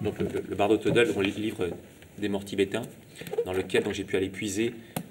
donc le Bardo Tödel, le livre des morts tibétains, dans lequel j'ai pu aller puiser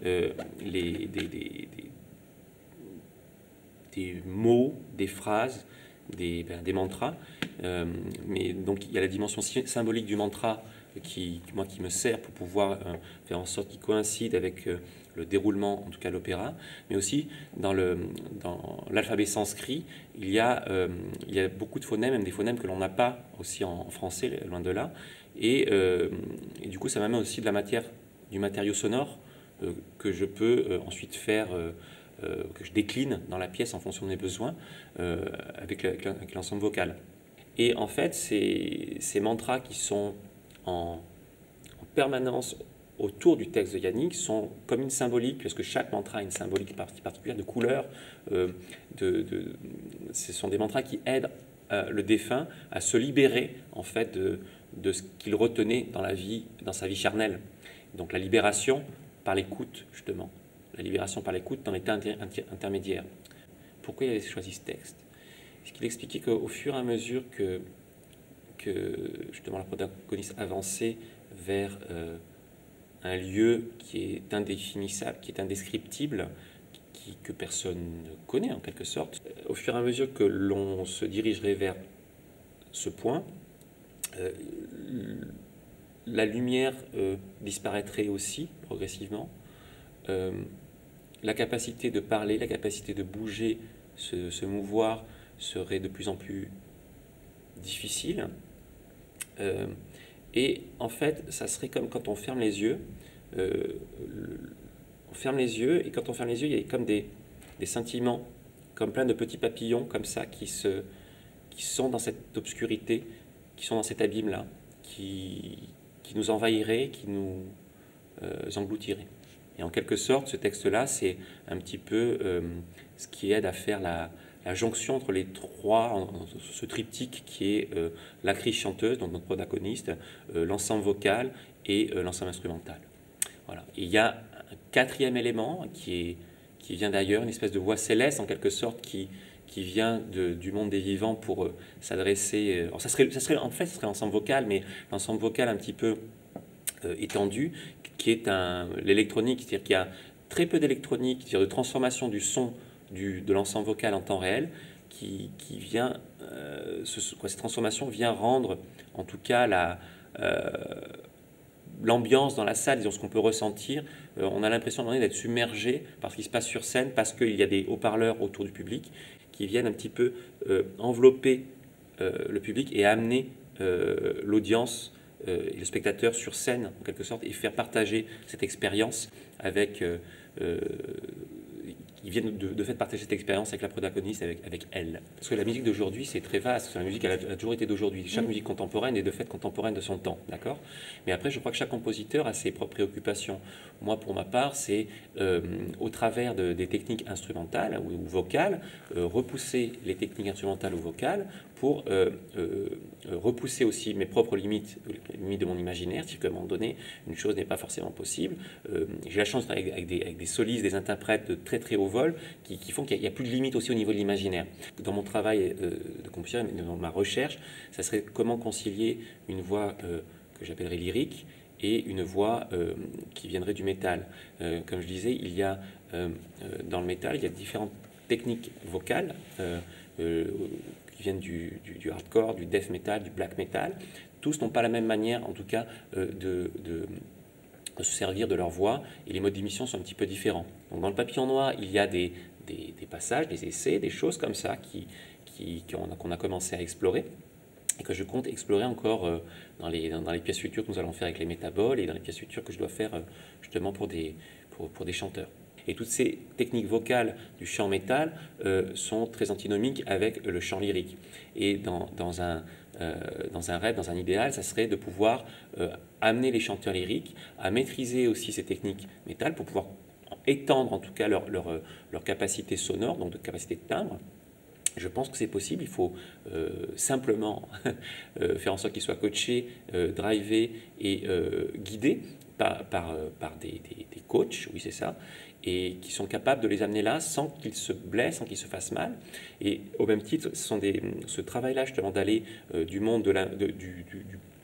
des mots, des phrases, des mantras. Mais donc il y a la dimension symbolique du mantra qui me sert pour pouvoir faire en sorte qu'il coïncide avec le déroulement, en tout cas l'opéra, mais aussi dans l'alphabet sanskrit, il y a beaucoup de phonèmes, même des phonèmes que l'on n'a pas aussi en français, loin de là, et du coup ça m'amène aussi du matériau sonore que je peux ensuite faire, que je décline dans la pièce en fonction de mes besoins, avec l'ensemble vocal. Et en fait, ces mantras qui sont en permanence autour du texte de Yannick sont comme une symbolique, parce que chaque mantra a une symbolique particulière de couleur. Ce sont des mantras qui aident le défunt à se libérer en fait de ce qu'il retenait dans sa vie charnelle. Donc la libération par l'écoute, justement. La libération par l'écoute dans l'état intermédiaire. Pourquoi il avait choisi ce texte? Parce qu'il expliquait qu'au fur et à mesure que justement la protagoniste avançait vers un lieu qui est indéfinissable, qui est indescriptible, que personne ne connaît en quelque sorte, au fur et à mesure que l'on se dirigerait vers ce point, la lumière disparaîtrait aussi progressivement. La capacité de parler, la capacité de bouger, se mouvoir serait de plus en plus difficile. Et en fait, ça serait comme quand on ferme les yeux. On ferme les yeux, et quand on ferme les yeux, il y a comme des scintillements, comme plein de petits papillons comme ça qui sont dans cette obscurité, qui sont dans cet abîme-là, qui nous envahirait, qui nous engloutirait. Et en quelque sorte, ce texte-là, c'est un petit peu ce qui aide à faire la jonction entre les trois, ce triptyque qui est l'actrice chanteuse, donc notre protagoniste, l'ensemble vocal et l'ensemble instrumental. Voilà. Et il y a un quatrième élément qui vient d'ailleurs, une espèce de voix céleste en quelque sorte qui vient du monde des vivants pour s'adresser. Ça serait l'ensemble vocal, mais l'ensemble vocal un petit peu étendu, qui est l'électronique, c'est-à-dire qu'il y a très peu d'électronique, c'est-à-dire de transformation du son de l'ensemble vocal en temps réel, qui vient, cette transformation vient rendre, en tout cas, l'ambiance dans la salle, disons ce qu'on peut ressentir. On a l'impression d'être submergé par ce qui se passe sur scène, parce qu'il y a des haut-parleurs autour du public qui viennent un petit peu envelopper le public et amener l'audience et le spectateur sur scène, en quelque sorte, et faire partager cette expérience avec... ils viennent de fait partager cette expérience avec la protagoniste, avec elle. Parce que la musique d'aujourd'hui, c'est très vaste. La musique, elle a toujours été d'aujourd'hui. Chaque musique contemporaine est de fait contemporaine de son temps, d'accord? Mais après, je crois que chaque compositeur a ses propres préoccupations. Moi, pour ma part, c'est au travers des techniques instrumentales ou vocales, repousser les techniques instrumentales ou vocales pour repousser aussi mes propres limites, les limites de mon imaginaire, si à un moment donné, une chose n'est pas forcément possible. J'ai la chance d'être avec des solistes, des interprètes de très très haut vol qui font qu'il n'y a plus de limites aussi au niveau de l'imaginaire. Dans mon travail de compositeur, dans ma recherche, ça serait comment concilier une voix que j'appellerais lyrique et une voix qui viendrait du métal. Comme je disais, il y a dans le métal, il y a différentes techniques vocales qui viennent du hardcore, du death metal, du black metal. Tous n'ont pas la même manière, en tout cas, de se servir de leur voix, et les modes d'émission sont un petit peu différents. Donc dans le papillon noir, il y a des passages, des essais, des choses comme ça qu'on a commencé à explorer, et que je compte explorer encore dans les pièces futures que nous allons faire avec les métaboles, et dans les pièces futures que je dois faire justement pour des chanteurs. Et toutes ces techniques vocales du chant métal sont très antinomiques avec le chant lyrique. Et dans un rêve, dans un idéal, ça serait de pouvoir amener les chanteurs lyriques à maîtriser aussi ces techniques métal pour pouvoir étendre en tout cas leur capacité sonore, donc de capacité de timbre. Je pense que c'est possible, il faut simplement faire en sorte qu'ils soient coachés, drivés et guidés par des coachs, oui c'est ça, et qui sont capables de les amener là sans qu'ils se blessent, sans qu'ils se fassent mal. Et au même titre, ce travail-là justement d'aller du monde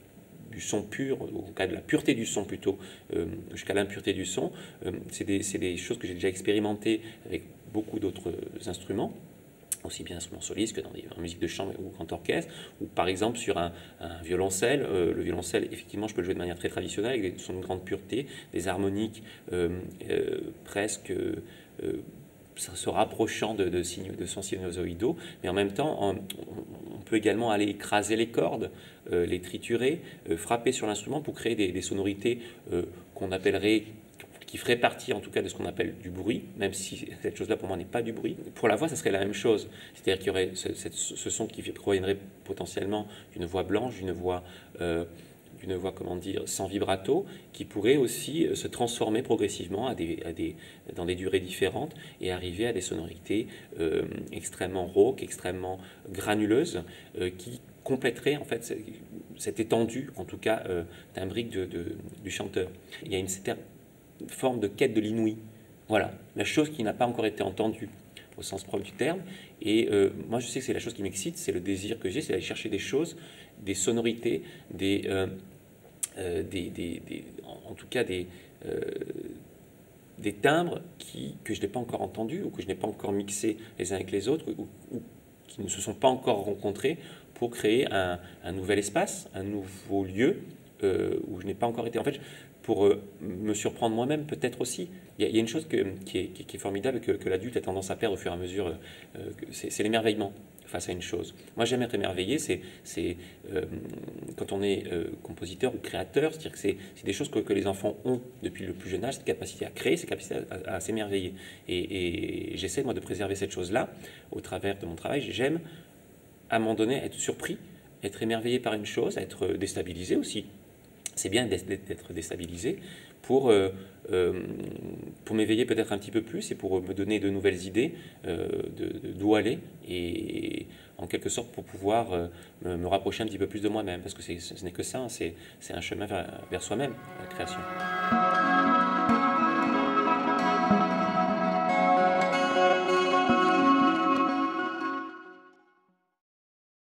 du son pur, au cas de la pureté du son plutôt, jusqu'à l'impureté du son, c'est des choses que j'ai déjà expérimentées avec beaucoup d'autres instruments, aussi bien instruments solistes que en musique de chambre ou grand orchestre, ou par exemple sur un violoncelle. Le violoncelle, effectivement, je peux le jouer de manière très traditionnelle, avec des sons de grande pureté, des harmoniques presque se rapprochant de sons sinusoïdaux, mais en même temps, on peut également aller écraser les cordes, les triturer, frapper sur l'instrument pour créer des sonorités qu'on appellerait, qui ferait partie en tout cas de ce qu'on appelle du bruit, même si cette chose-là pour moi n'est pas du bruit. Pour la voix, ça serait la même chose, c'est-à-dire qu'il y aurait ce son qui proviendrait potentiellement d'une voix blanche, d'une voix, comment dire, sans vibrato, qui pourrait aussi se transformer progressivement dans des durées différentes et arriver à des sonorités extrêmement rauques, extrêmement granuleuses, qui compléteraient en fait cette étendue, en tout cas timbrique du chanteur. Il y a une certaine forme de quête de l'inouï. Voilà, la chose qui n'a pas encore été entendue au sens propre du terme. Et moi, je sais que c'est la chose qui m'excite, c'est le désir que j'ai, c'est d'aller chercher des choses, des sonorités, en tout cas des timbres que je n'ai pas encore entendus ou que je n'ai pas encore mixés les uns avec les autres ou qui ne se sont pas encore rencontrés pour créer un nouvel espace, un nouveau lieu où je n'ai pas encore été. En fait, pour me surprendre moi-même, peut-être aussi. Il y a une chose qui est formidable, que l'adulte a tendance à perdre au fur et à mesure, c'est l'émerveillement face à une chose. Moi, j'aime être émerveillé, c'est quand on est compositeur ou créateur, c'est-à-dire que c'est des choses que les enfants ont depuis le plus jeune âge, cette capacité à créer, cette capacité à s'émerveiller. Et j'essaie, moi, de préserver cette chose-là au travers de mon travail. J'aime, à un moment donné, être surpris, être émerveillé par une chose, être déstabilisé aussi. C'est bien d'être déstabilisé pour m'éveiller peut-être un petit peu plus et pour me donner de nouvelles idées d'où aller et en quelque sorte pour pouvoir me rapprocher un petit peu plus de moi-même parce que ce n'est que ça, hein, c'est un chemin vers soi-même, la création.